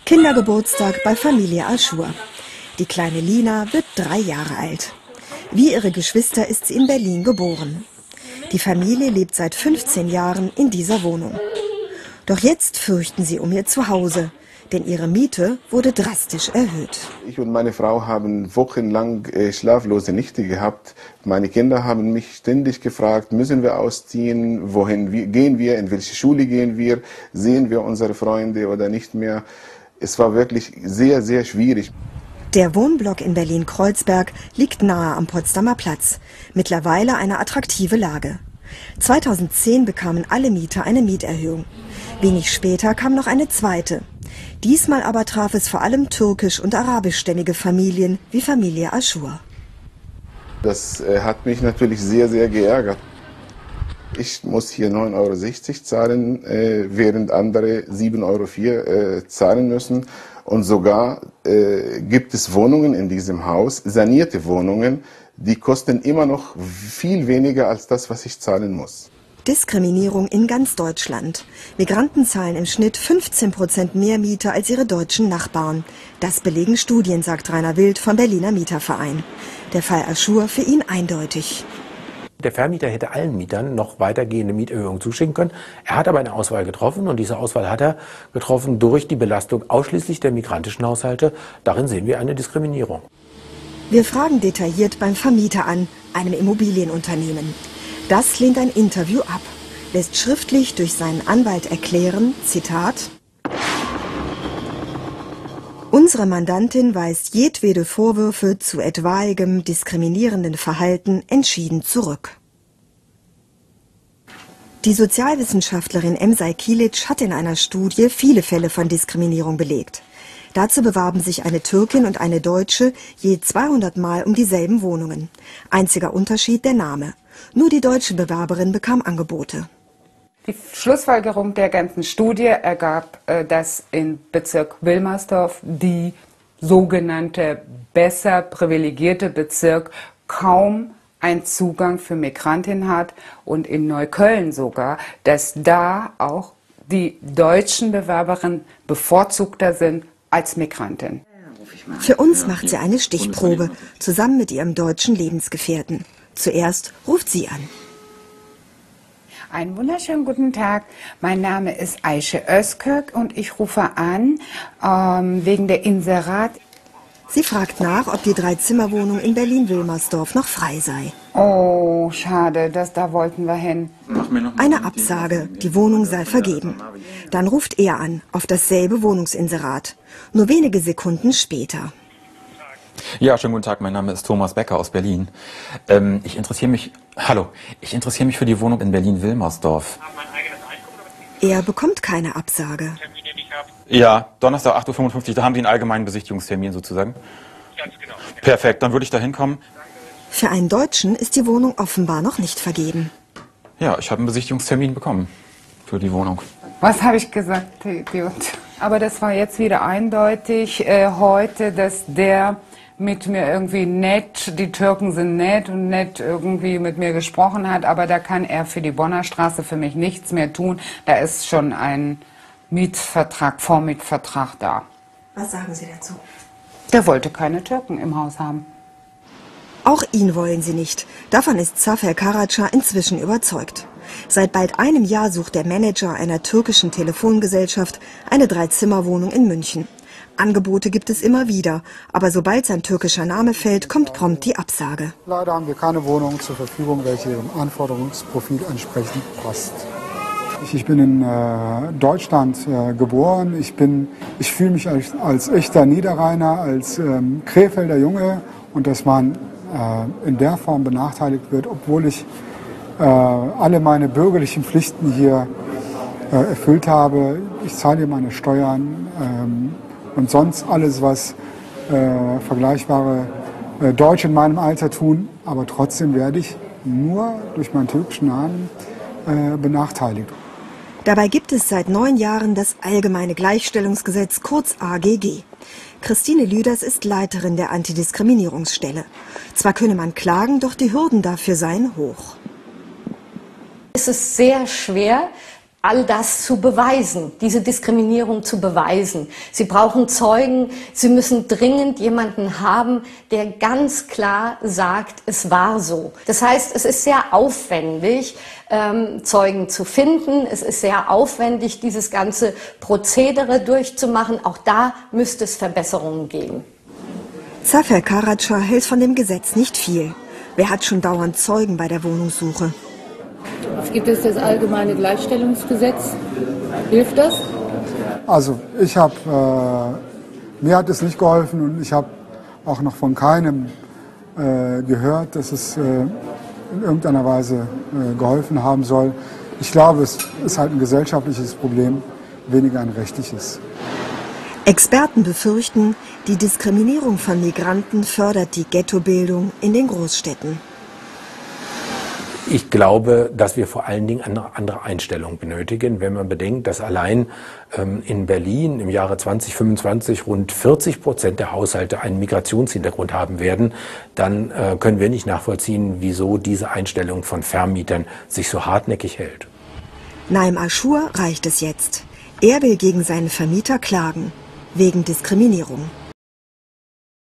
Kindergeburtstag bei Familie Aschur. Die kleine Lina wird 3 Jahre alt. Wie ihre Geschwister ist sie in Berlin geboren. Die Familie lebt seit 15 Jahren in dieser Wohnung. Doch jetzt fürchten sie um ihr Zuhause, denn ihre Miete wurde drastisch erhöht. Ich und meine Frau haben wochenlang schlaflose Nächte gehabt. Meine Kinder haben mich ständig gefragt, müssen wir ausziehen, wohin gehen wir, in welche Schule gehen wir, sehen wir unsere Freunde oder nicht mehr. Es war wirklich sehr, sehr schwierig. Der Wohnblock in Berlin-Kreuzberg liegt nahe am Potsdamer Platz. Mittlerweile eine attraktive Lage. 2010 bekamen alle Mieter eine Mieterhöhung. Wenig später kam noch eine zweite. Diesmal aber traf es vor allem türkisch- und arabischstämmige Familien wie Familie Aschur. Das hat mich natürlich sehr, sehr geärgert. Ich muss hier 9,60 € zahlen, während andere 7,04 € zahlen müssen. Und sogar gibt es Wohnungen in diesem Haus, sanierte Wohnungen, die kosten immer noch viel weniger als das, was ich zahlen muss. Diskriminierung in ganz Deutschland. Migranten zahlen im Schnitt 15% mehr Miete als ihre deutschen Nachbarn. Das belegen Studien, sagt Rainer Wild vom Berliner Mieterverein. Der Fall Aschur für ihn eindeutig. Der Vermieter hätte allen Mietern noch weitergehende Mieterhöhungen zuschicken können. Er hat aber eine Auswahl getroffen und diese Auswahl hat er getroffen durch die Belastung ausschließlich der migrantischen Haushalte. Darin sehen wir eine Diskriminierung. Wir fragen detailliert beim Vermieter an, einem Immobilienunternehmen. Das lehnt ein Interview ab, lässt schriftlich durch seinen Anwalt erklären, Zitat: Unsere Mandantin weist jedwede Vorwürfe zu etwaigem diskriminierenden Verhalten entschieden zurück. Die Sozialwissenschaftlerin Emsal Kilic hat in einer Studie viele Fälle von Diskriminierung belegt. Dazu bewarben sich eine Türkin und eine Deutsche je 200 Mal um dieselben Wohnungen. Einziger Unterschied der Name. Nur die deutsche Bewerberin bekam Angebote. Die Schlussfolgerung der ganzen Studie ergab, dass in Bezirk Wilmersdorf, die sogenannte besser privilegierte Bezirk, kaum einen Zugang für Migrantinnen hat und in Neukölln sogar, dass da auch die deutschen Bewerberinnen bevorzugter sind als Migranten. Für uns macht sie eine Stichprobe, zusammen mit ihrem deutschen Lebensgefährten. Zuerst ruft sie an. Einen wunderschönen guten Tag. Mein Name ist Aische Özkök und ich rufe an wegen der Inserat. Sie fragt nach, ob die 3-Zimmer-Wohnung in Berlin-Wilmersdorf noch frei sei. Oh, schade, da wollten wir hin. Eine Absage, die Wohnung sei vergeben. Dann ruft er an, auf dasselbe Wohnungsinserat. Nur wenige Sekunden später. Ja, schönen guten Tag, mein Name ist Thomas Becker aus Berlin. Ich interessiere mich für die Wohnung in Berlin-Wilmersdorf. Er bekommt keine Absage. Ja, Donnerstag 8:55 Uhr, da haben Sie einen allgemeinen Besichtigungstermin sozusagen? Ganz genau. Perfekt, dann würde ich da hinkommen. Für einen Deutschen ist die Wohnung offenbar noch nicht vergeben. Ja, ich habe einen Besichtigungstermin bekommen für die Wohnung. Was habe ich gesagt, Idiot? Aber das war jetzt wieder eindeutig heute, dass der mit mir irgendwie nett, die Türken sind nett und nett irgendwie mit mir gesprochen hat, aber da kann er für die Bonner Straße für mich nichts mehr tun. Da ist schon ein Mietvertrag, Vormietvertrag da. Was sagen Sie dazu? Der wollte keine Türken im Haus haben. Auch ihn wollen sie nicht. Davon ist Zafer Karaca inzwischen überzeugt. Seit bald einem Jahr sucht der Manager einer türkischen Telefongesellschaft eine 3-Zimmer-Wohnung in München. Angebote gibt es immer wieder, aber sobald sein türkischer Name fällt, kommt prompt die Absage. Leider haben wir keine Wohnung zur Verfügung, welche Ihrem Anforderungsprofil entsprechend passt. Ich bin in Deutschland geboren. Ich fühle mich als echter Niederrheiner, als Krefelder Junge, und dass man in der Form benachteiligt wird, obwohl ich alle meine bürgerlichen Pflichten hier erfüllt habe. Ich zahle hier meine Steuern und sonst alles, was vergleichbare Deutsche in meinem Alter tun. Aber trotzdem werde ich nur durch meinen türkischen Namen benachteiligt. Dabei gibt es seit 9 Jahren das Allgemeine Gleichstellungsgesetz, kurz AGG. Christine Lüders ist Leiterin der Antidiskriminierungsstelle. Zwar könne man klagen, doch die Hürden dafür seien hoch. Es ist sehr schwer, all das zu beweisen, diese Diskriminierung zu beweisen. Sie brauchen Zeugen, sie müssen dringend jemanden haben, der ganz klar sagt, es war so. Das heißt, es ist sehr aufwendig, Zeugen zu finden. Es ist sehr aufwendig, dieses ganze Prozedere durchzumachen. Auch da müsste es Verbesserungen geben. Zafer Karaca hält von dem Gesetz nicht viel. Wer hat schon dauernd Zeugen bei der Wohnungssuche? Es gibt das allgemeine Gleichstellungsgesetz. Hilft das? Also mir hat es nicht geholfen und ich habe auch noch von keinem gehört, dass es in irgendeiner Weise geholfen haben soll. Ich glaube, es ist halt ein gesellschaftliches Problem, weniger ein rechtliches. Experten befürchten, die Diskriminierung von Migranten fördert die Ghettobildung in den Großstädten. Ich glaube, dass wir vor allen Dingen eine andere Einstellung benötigen, wenn man bedenkt, dass allein in Berlin im Jahre 2025 rund 40% der Haushalte einen Migrationshintergrund haben werden, dann können wir nicht nachvollziehen, wieso diese Einstellung von Vermietern sich so hartnäckig hält. Naim Aschur reicht es jetzt. Er will gegen seinen Vermieter klagen, wegen Diskriminierung.